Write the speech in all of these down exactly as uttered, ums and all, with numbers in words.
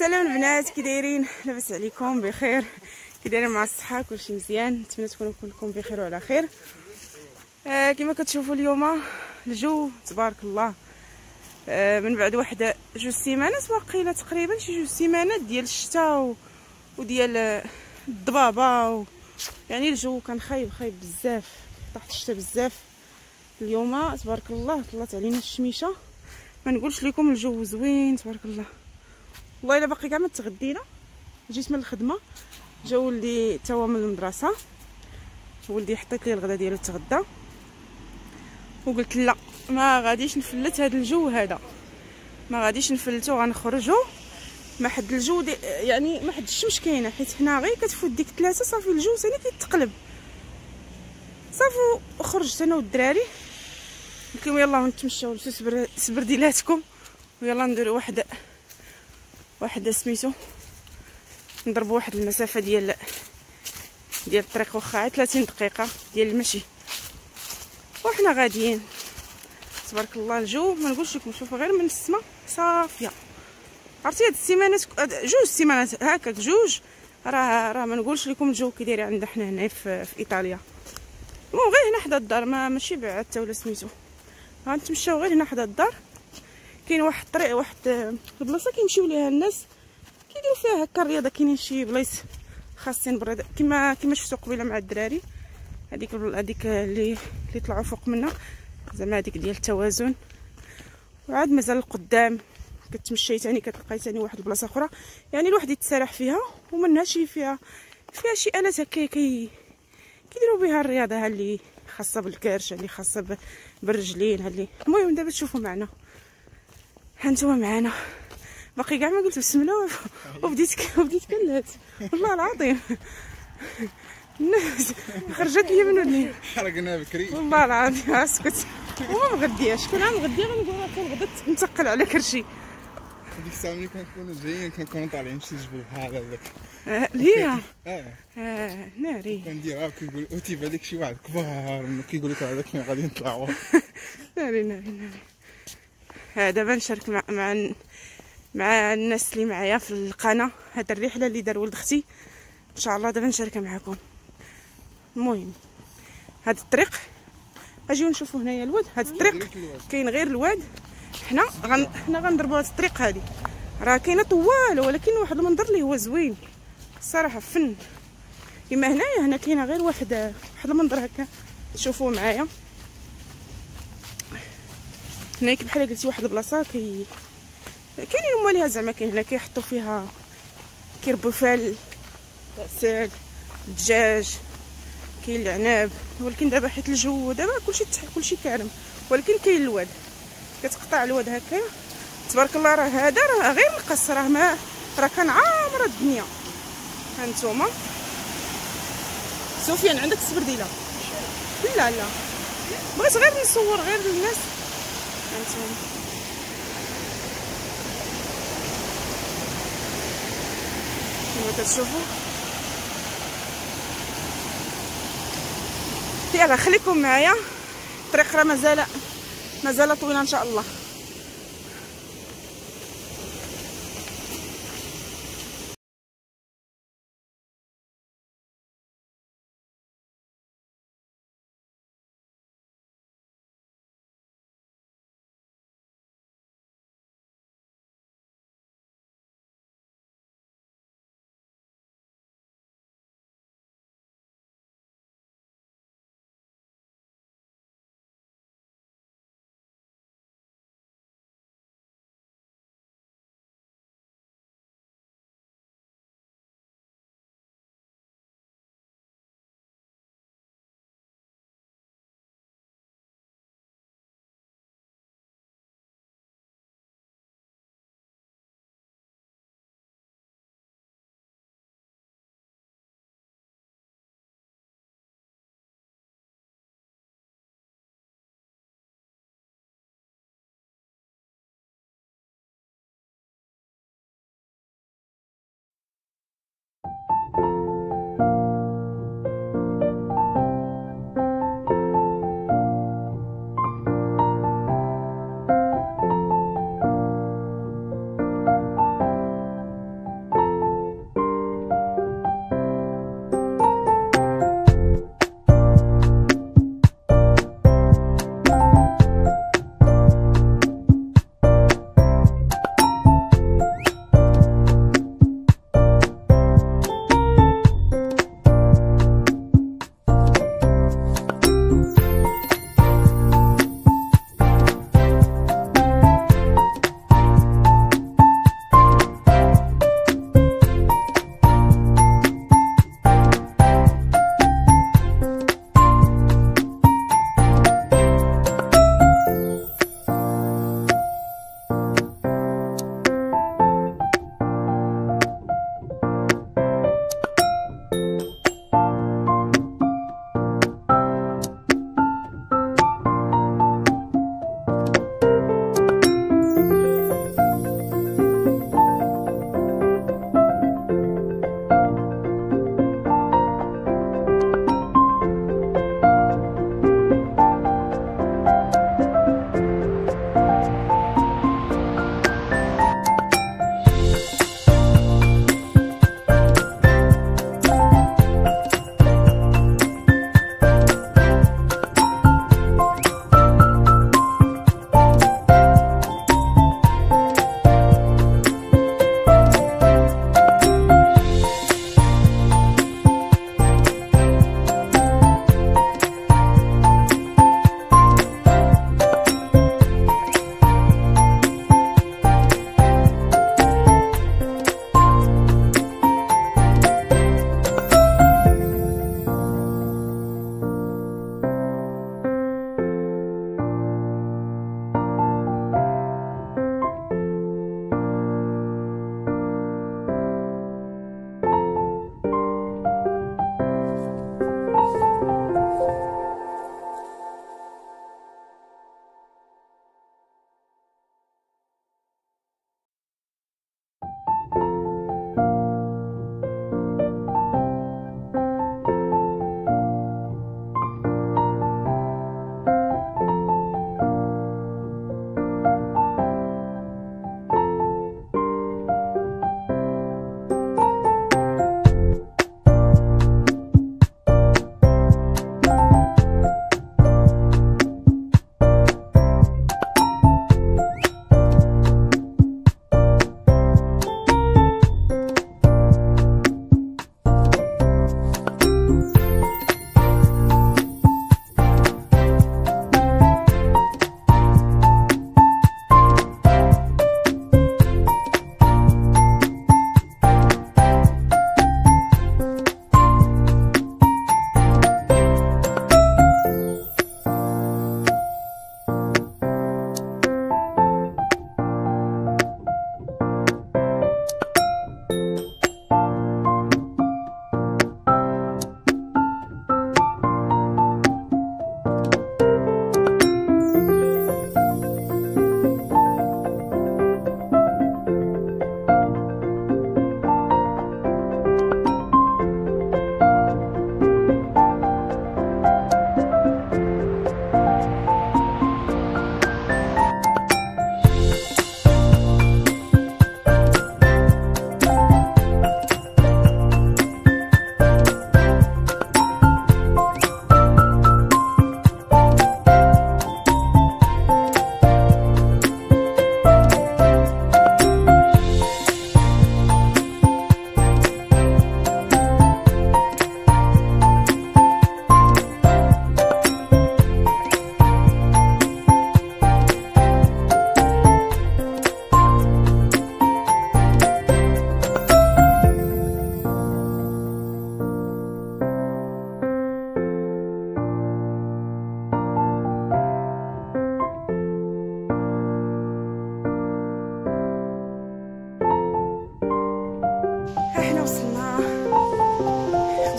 سلام البنات، كي دايرين؟ لاباس عليكم؟ بخير؟ كي دايرين مع الصحه؟ كلشي مزيان؟ نتمنى تكونوا كلكم بخير وعلى خير. آه كما كتشوفوا اليوم الجو تبارك الله. آه من بعد واحد جوج سيمانات واقيلا تقريبا شي جوج سيمانات ديال الشتاء وديال الضبابه و... يعني الجو كان خايب خايب بزاف، طاحت الشتا بزاف. اليوم تبارك الله طلعت علينا الشميشه، ما نقولش لكم الجو زوين تبارك الله. والله الا باقي كاع ما تغدينا، جيت من الخدمه، جا ولدي تا هو من المدرسه، ولدي حطيت ليه الغدا ديالو تغدى وقلت لا ما غاديش نفلت هذا الجو هذا، ما غاديش نفلتو، غنخرجوا ما حد الجو دي يعني ما حد الشمس كاينه، حيت حنا غير كتفوت ديك ثلاثه صافي الجو ثاني كيتقلب صافي. وخرجت انا والدراري قلت لهم يلاه نتمشاو لسبر سبرديلاتكم ويلا نديروا واحد واحد سميتو نضربوا واحد المسافه ديال ديال الطريق، واخا ثلاثين دقيقه ديال المشي وحنا غاديين. تبارك الله الجو ما نقولش لكم، شوفوا غير من السماء صافيه. عرفتي هاد السيمانات جوج سيمانات هكاك جوج راه راه ما نقولش لكم الجو كي داير عندنا حنا هنا في, في ايطاليا. المهم غير هنا حدا الدار، ما ماشي بعاد حتى ولا سميتو، غنتمشاو غير هنا حدا الدار. كاين واحد الطريق واحد البلاصه كيمشيو ليها الناس كيديروا فيها هكا الرياضه، كاينين شي بلايص خاصين برياضه كما كما شفتوا قبيله مع الدراري. هذيك هذيك اللي اللي طلعوا فوق منها زعما هذيك ديال التوازن، وعاد مازال القدام كتمشي ثاني كتلقاي ثاني واحد البلاصه اخرى يعني الواحد يتسرح فيها، ومنها شي فيها فيها شي الات هكا كي كيديروا بها الرياضه، ها اللي خاصه بالكرش، اللي خاصه بالرجلين، ها اللي المهم دابا تشوفوا معنا، ها نتوما معنا. باقي كاع ما قلت بسم الله وبديت وبديت كنلهث والله العظيم. الناس خرجت لي من ودني، حرقنا بكري والله العظيم. اسكت وما مغدياش، كون عم غدي غنقول راه كنغدا نتقل على كرشي. هذيك الساعه ملي كنكونوا جايين كنكونوا طالعين شي جبل بحال هذاك هي اه اه ناري كنديرها كيقول او تيبان لك شي واحد كبار كيقول لك هذاك فين غادي نطلعوا. ناري ناري ناري. ها دابا نشارك مع مع مع الناس اللي معايا في القناه هاد الرحله اللي دار ولد اختي، ان شاء الله دابا نشاركها معكم. المهم هاد الطريق اجيو نشوفوا هنايا الواد، هاد الطريق كاين غير الواد، حنا غن حنا غنضربوا هاد الطريق هادي، راه كاينه طواله ولكن واحد المنظر اللي هو زوين الصراحه فن. كما هنايا هنا كاينه غير واحد واحد المنظر هكا تشوفوه معايا. هناك بحال قلتي واحد البلاصه كي كاينين ماليها زعما كاين هنا كيحطوا فيها كيربوا فيها العسل الدجاج كاين العناب، ولكن دابا حيت الجو دابا كلشي كلشي كارم، ولكن كاين الواد كتقطع الواد هكايا تبارك الله. راه هذا راه غير القص، راه ما راه كان عامره الدنيا. ها نتوما سفيان عندك السبرديله؟ لا لا بغيت غير نصور غير للناس. ها نتوما كما كتشوفوا. يلا خليكم معايا، الطريق راه مازال مازال طويله ان شاء الله.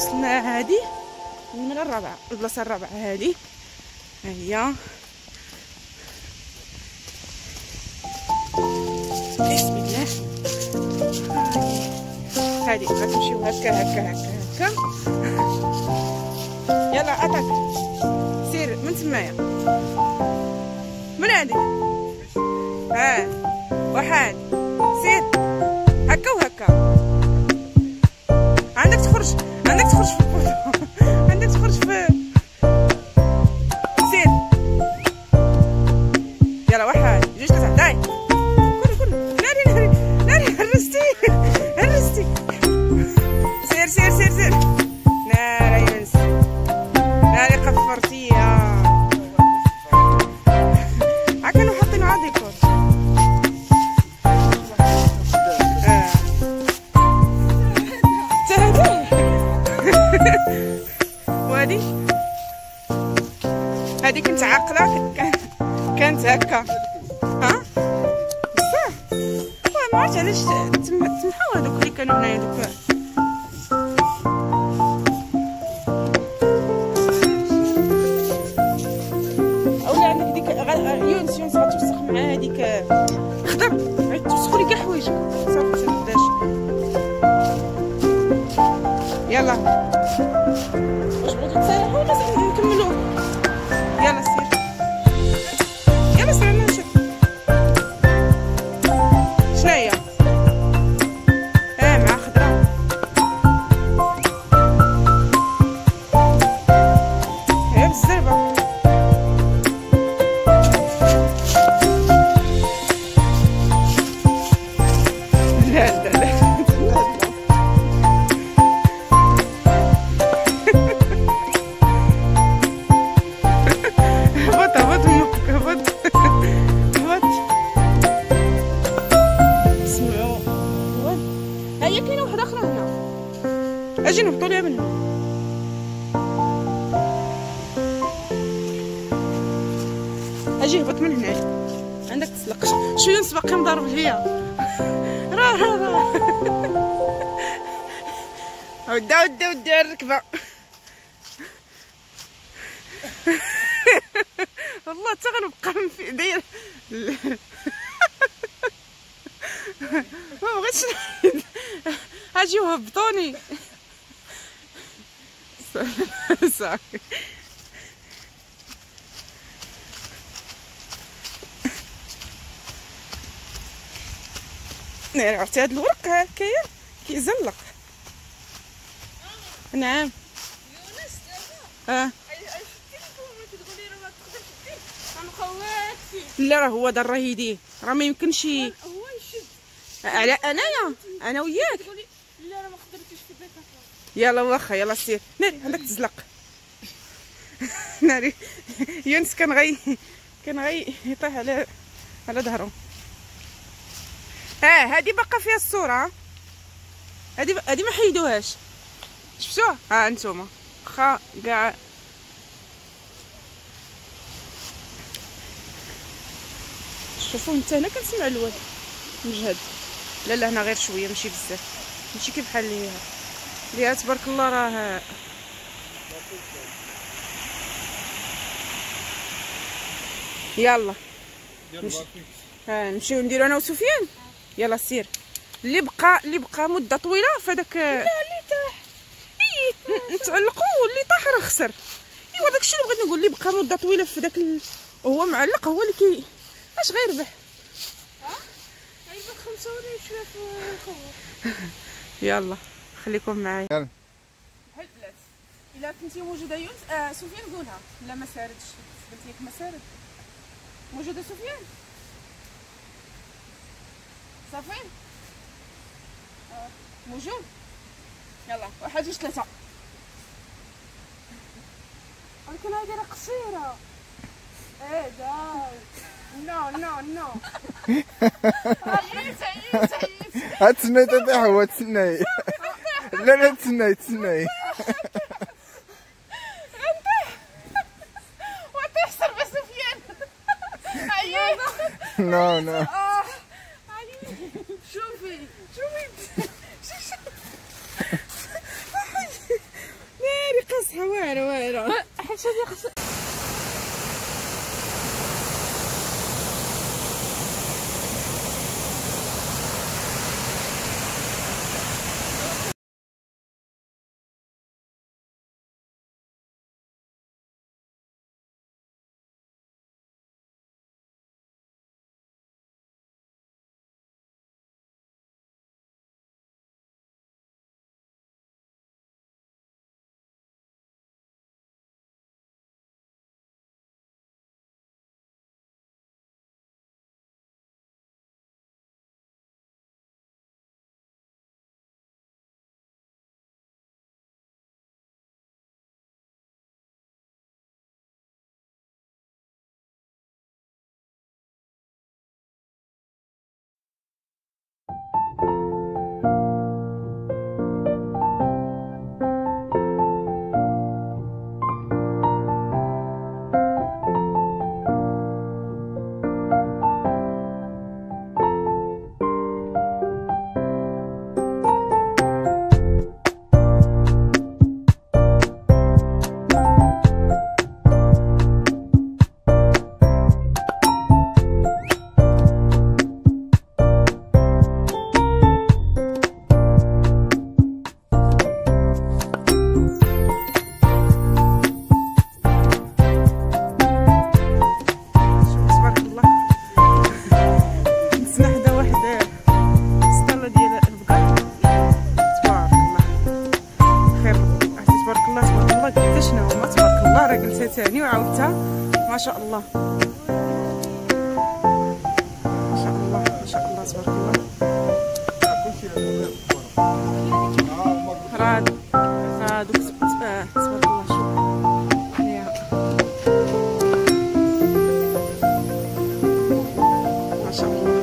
وصلنا هادي من الرابعه، البلاصه الرابعه هادي ها هي. بسم الله. هادي غتمشيو هكا هكا هكا هكا. يلا عطاك سير من تمايا من هادي. ها واحد سير هكا وهكا. عندك تخرج عندك تخرج في البوطو. عندك تخرج في سير. يلا واحد جوج ثلاثة داي كل كل. ناري ناري ناري هرستي هرستي. سير سير سير سير. ناري يونس ناري قفرتيها. عكانو حاطين عا ديكور. وهادي هادي كنت عاقله كانت هكا ها بصح ما عرفتش علاش تمحاو هادوك اللي كانوا هنايا دوك. اولا عندك ديك يونس يونس غتوسخ مع هاديك خضر غتوسخوا لي كاع حوايجك صافي ما تبداش. يلا واش بغيتو تسرحوا ولا نكملوا؟ يلا سير يلا سير انا نشوف شناهي. اه مع خضرا هي بالزربه. لا لا لا اجي نهبطوا ليها من هنا. اجي هبط من هنا. عندك تسلق شويه نص باقي مضارب ليا. راه راه راه ودا ودا ودا الركبه. والله حتى غنبقى في داير ما بغيتش نحيد. اجيو هبطوني صافي. ناري عرفتي هاد الورق هكايا كيزلق. نعم يونس اه كتقولي راه ما تقدرش دير غنخويك فيه. لا راه هو دار راه يديه راه ما يمكنش هو يشد على انايا انا وياك. تقولي لا راه ما قدرتيش في بيتك. يلا واخا يلا سير. ناري عندك تزلق. ناري يونس كان غي كان غي يطيح على على ظهره. ها هادي باقا فيها الصوره. هادي هادي ما حيدوهاش شفتوها. ها انتوما واخا كاع شوفوا انت هنا كنسمع الواد مجهد. لا لا هنا غير شويه ماشي بزاف ماشي كي بحال ليها ليها تبارك الله راه. يلا ها نمشيو نديرو انا وسفيان. يلا سير. اللي بقى اللي بقى مده طويله فداك لا اللي طاح نتعلقوا واللي طاح راه خسر. ايوا داكشي اللي بغيت نقول. اللي بقى مده طويله في داك ال... هو معلق هو اللي كي اش غيربح. ها غيربح خمسة ولا شويه في الخوف. يلا خليكم معايا. يلا هدلات الا كنتي موجوده يونس. آه سفيان قولها. لا ما ساردش قلت لك ما سارد. موجوده سفيان صافي آه. موجود. يلا واحد جوج ثلاثه. ولكن هادي راه قصيره. ايه داي نو نو نو. عييت عييت عييت. هتسناي تطيح هو تسناي. لا لا تسناي تسناي. نو نو شوفي شوفي والو والو حيت هادي خص ثاني وعاودتها ما شاء الله ما شاء الله ما شاء الله تبارك الله. راه هادوك تبارك الله شوف ما شاء الله.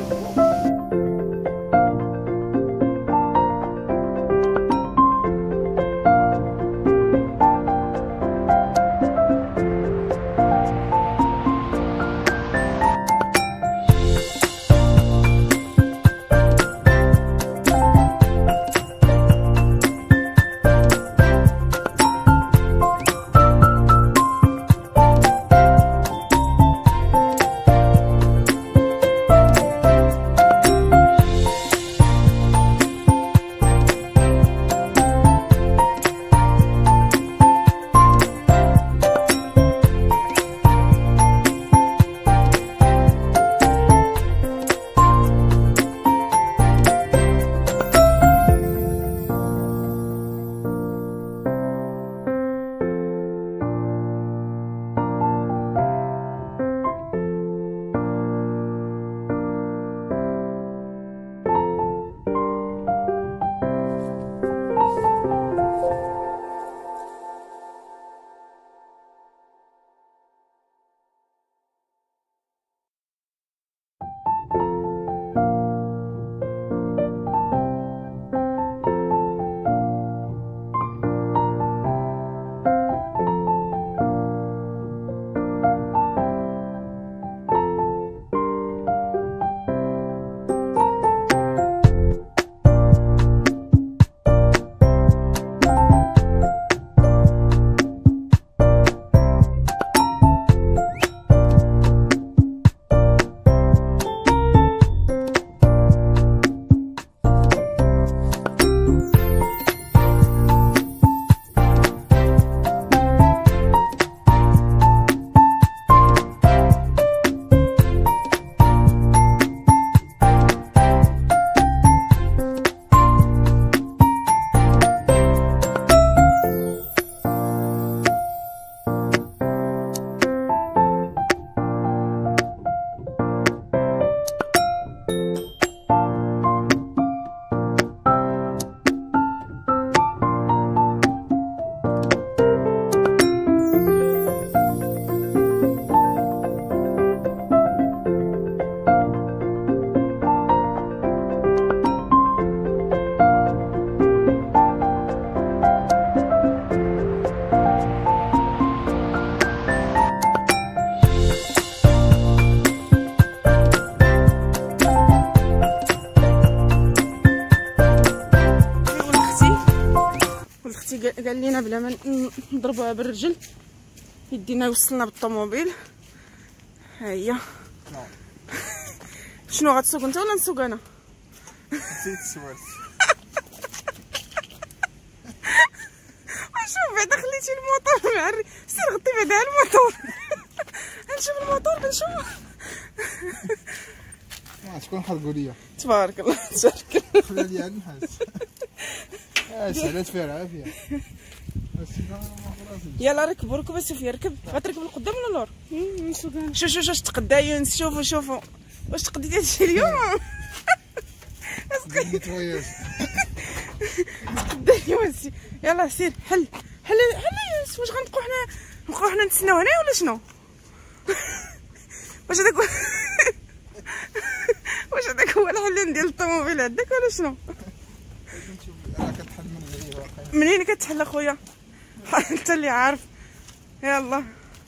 قال لينا بلا ما نضربوها بالرجل يدينا يوصلنا بالطوموبيل. ها هي. شنو غتسوق انت ولا نسوق انا؟ نسيت السوارت. شوف بعدا خليتي الموطور معري، سير غطي بعدا الموطور. نشوف الموطور بنشوف. تكون حرقوا ليا. تبارك الله تبارك الله. خلي لي عاد نحس. اه سالات فيها العافيه. يلا ركبوا ركبوا سوفيا ركب. غتركب القدام ولا اللور؟ شوف شوف واش تقدا يونس. شوفوا شوفوا واش تقديتي هادشي اليوم. قلت وياك. تقدا يونس. يلا سير حل حل حل يونس. واش غنبقاو حنا نبقاو حنا نتسناو هنايا ولا شنو؟ واش هذاك واش هذاك هو الحل ديال الطوموبيل عندك ولا شنو؟ راه كتحل من بعيد واقيلا. منين كتحل اخويا؟ انت اللي عارف. يلا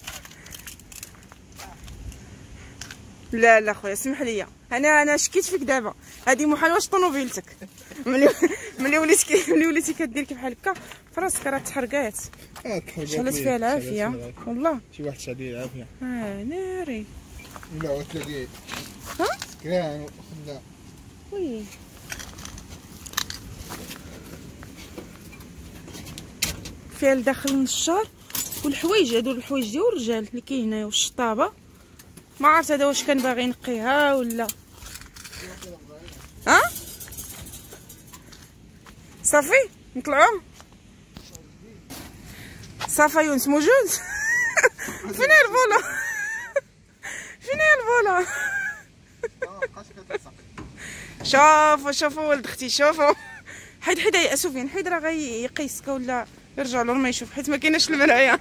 لا لا خويا اسمح لي، انا انا شكيت فيك دابا. هذه محال واش طوموبيلتك ملي ملي وليتي ملي وليتي كدير كي بحال هكا فراسك راه تحرقات. اه تحرقات. شحالات فيها العافيه والله. شي واحد شاد ليه العافيه. اه ناري. لا تلاقي ها كاع خدا. وي فيها لداخل النشار والحوايج. هادو الحوايج ديال الرجال اللي كاين هنايا والشطابه. ما عرفت هذا واش كان باغي ينقيها ولا ها. صافي نطلعوا. صافا يونس موجود. فين هي الفولا؟ فين هي الفولا؟ شوفوا شوفوا ولد اختي شوفوا. حيد حيد يا سفيان حيد راه غيقيسك ولا يرجع له ما يشوف حيت ما كايناش المرايه.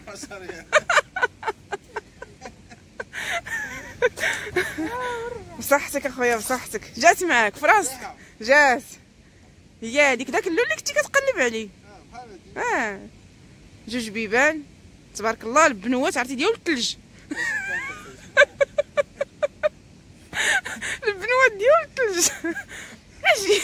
بصحتك اخويا بصحتك. جات معاك فراسك جات. هي هذيك داك اللون اللي كنتي كتقلب عليه. اه جوج بيبان تبارك الله. البنوات عرفتي ديال الثلج. البنوات ديال الثلج. اجي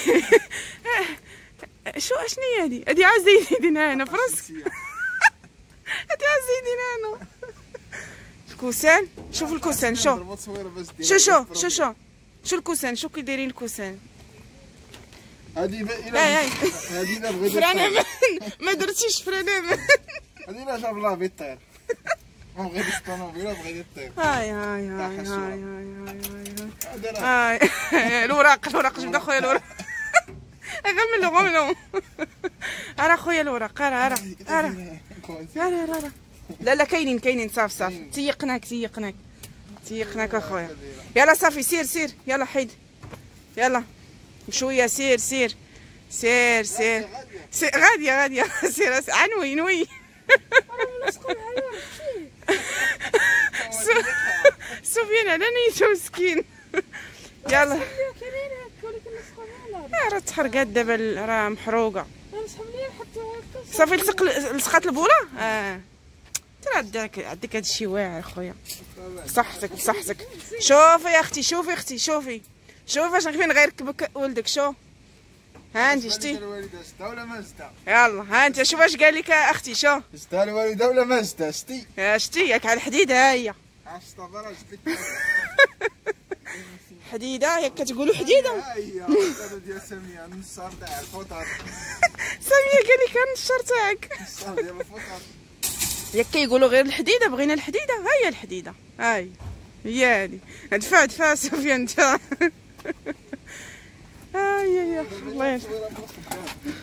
شو اشنو هي هادي؟ هادي عا زايدين هنا فراسك. هادي عا زايدين هنا. الكوسان شوف الكوسان شو شو شو شو شو شو الكوسان شو كي دايرين الكوسان. هادي الا هاي هادي الا بغيتي فرانه ما درتيش فرانه. هادي الا جاب الله بيطير. ما بغيتيش الطوموبيله بغيتي طير. هاي هاي هاي هاي هاي هاي الوراق الوراق جبد اخويا الوراق. غملو غملو. راه خويا الوراق راه راه راه راه راه لا لا كاينين كاينين. صافي صافي تيقناك تيقناك تيقناك اخويا. يلا صافي سير سير يلا حيد يلا بشويه. سير سير سير سير سير غاديه غاديه. سير عنوي نوي. سفيان على نيته مسكين. يلا راه تحرقات دابا راه محروقه. صافي لصق لصقات البوله. اه ترى عندك عندك هادشي واعر خويا. بصحتك بصحتك. شوفي يا اختي شوفي اختي شوفي شوفي اش فين غيركبك ولدك. شو ها انت شتي الوالده شتا ولا ما شتا؟ يلا ها انت شوف اش قال لك اختي. شو شتا الوالده ولا ما شتا؟ شتي يا شتي ياك على الحديده. ها هي شتا برا جبت حديده ياك كتقولوا حديده. ها هي هذا ديال ساميه النصار تاع الفطر. ساميه قال لك النشار تاعك. النصار ديال الفطر. ياك كيقولوا غير الحديده بغينا الحديده. ها هي الحديده هاي هي هادي. دفع دفع سفيان انت. هاي يا الله يرحم.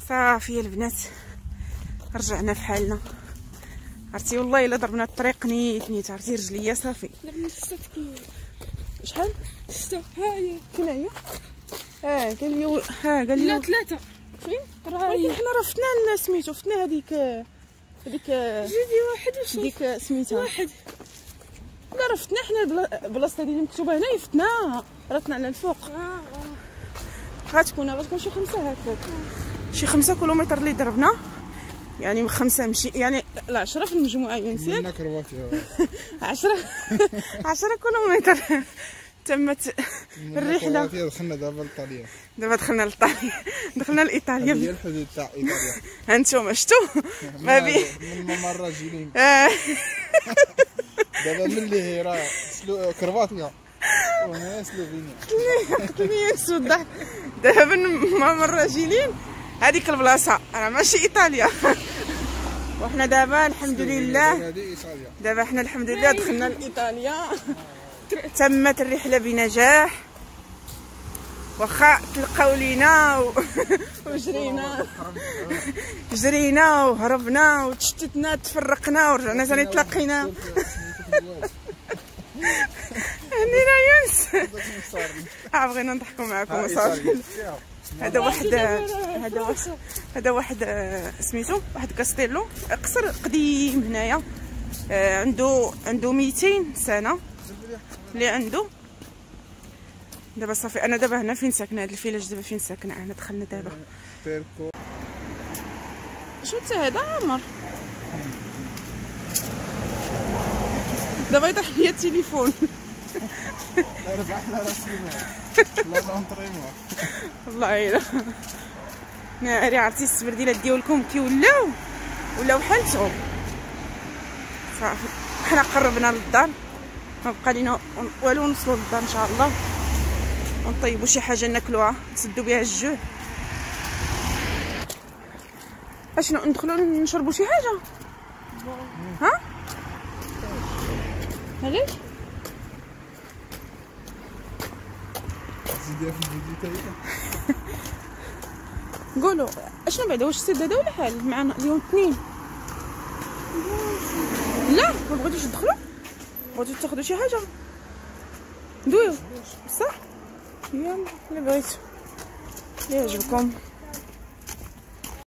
صافي البنات رجعنا في حالنا. عرفتي والله الا ضربنا الطريق نيت نيت، عرفتي رجليا صافي. لما تستكمل شحال شتا ها هي فين هي؟ اه قال لي ها قال لي لا ثلاثة فين راه حنا راه فتنا سميتو فتنا هذيك هذيك جدي واحد وصل ديك سميتها واحد. لا راه فتنا حنا البلا- البلاصه اللي مكتوبه هنايا فتناها، راه طلعنا الفوق. اه اه غتكون غتكون شي خمسة هكاك، شي خمسة كيلومتر اللي ضربنا، يعني خمسة مشي يعني لا عشرة في المجموعة ينسيك منا كرواتيا عشرة عشرة كيلومتر تمت الرحلة. كرواتيا دخلنا دابا لإيطاليا. دابا دخلنا لإيطاليا، دخلنا هذه لإيطاليا. هي الحدود تاع ايطاليا. هانتوما شفتوا ما بين من ممر جيلين آه. دابا ملي هي راه سلو كرواتيا وهنا سلوفينيا. قتلني نسوا الضحك. دابا ما من راجلين هذيك البلاصه راه ماشي ايطاليا. وحنا دابا الحمد لله هذه ايطاليا. دابا حنا الحمد لله دخلنا لايطاليا. تمت الرحله بنجاح، واخا تلقاو لينا و... وجرينا جرينا وهربنا وتشتتنا تفرقنا ورجعنا ثاني تلاقينا. هنينا يونس اه بغينا نضحكوا معكم صافي. هذا واحد هذا واحد هذا واحد آه، سميتو واحد كاستيلو قصر قديم هنايا، آه، عنده عنده ميتين سنه اللي عنده. دابا صافي انا دابا هنا فين ساكنه، هاد الفيلاج دابا فين ساكنه انا. دخلنا دابا بيركو شو حتى هذا عمر دابا يطيح ليا التليفون. ربحنا راسنا لا نونطريمون والله الا ناري. عرفتي السبرديلات ديالكم كي ولاو ولاو حالتهم صافي. حنا قربنا للدار، ما بقى لينا والو نوصلوا للدار ان شاء الله، ونطيبوا شي حاجه ناكلوها نسدوا بها الجوع. اشنو ندخلوا نشربوا شي حاجه؟ ها علاش؟ زيدها في الفيديو تاعي. قولوا اشنو بعدا، واش السيد هذا ولا حال معنا اليوم اثنين؟ لا ما بغيتوش تدخلوا، بغيتو تاخذوا شي حاجه دويو صح. يلا اللي بغيتو اللي يعجبكم.